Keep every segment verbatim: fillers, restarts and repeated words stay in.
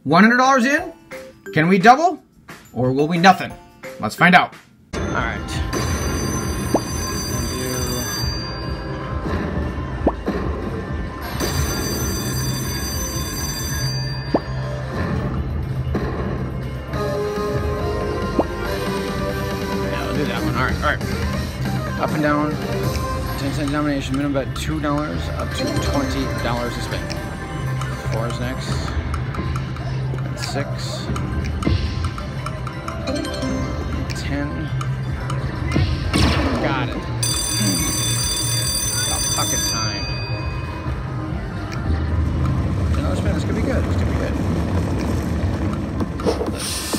one hundred dollars in? Can we double? Or will we nothing? Let's find out. Alright. Alright, alright. Up and down. ten cent denomination. Minimum bet two dollars up to twenty dollars to spend. Four is next. And six. Ten. Got it. About fucking time. Another spin. This could be good. This could be good. Let's see.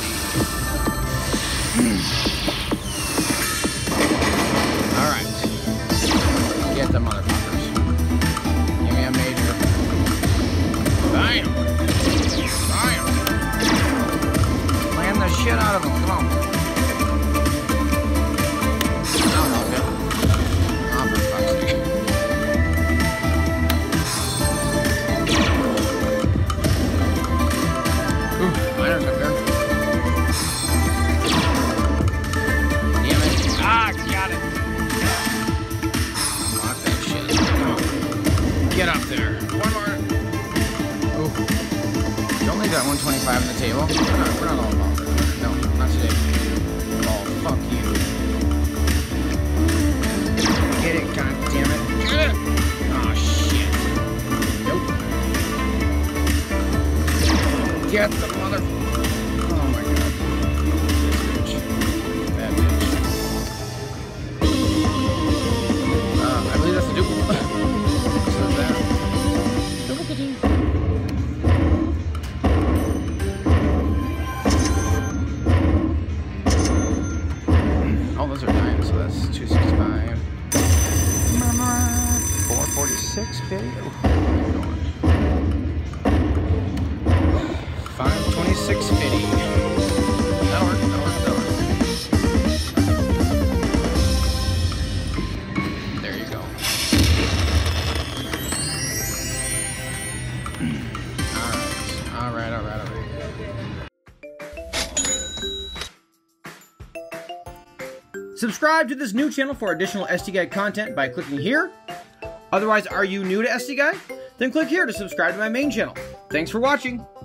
Get the motherfuckers. Give me a major. Bam! Bam! Land the shit out of them. Come on. Oh, no, good. Oh, for fuck's sake. Ooh, miners up there. Damn it. Ah, got it. Get up there. One more. Oh. Don't leave that one twenty-five on the table. We're not, we're not all about it. No, not today. Oh, fuck you. Get it, goddammit. Get it! Oh, shit. Nope. Get the mother... Oh, my God. This bitch. That bitch. Uh, I believe that's the duplicate. Oh, those are nine, so that's two sixty-five. four forty-six, fifty. five twenty-six, fifty. That'll work, that'll work, that'll work. There you go. Alright, alright, alright. Subscribe to this new channel for additional SDGuy content by clicking here. Otherwise, are you new to SDGuy? Then click here to subscribe to my main channel. Thanks for watching.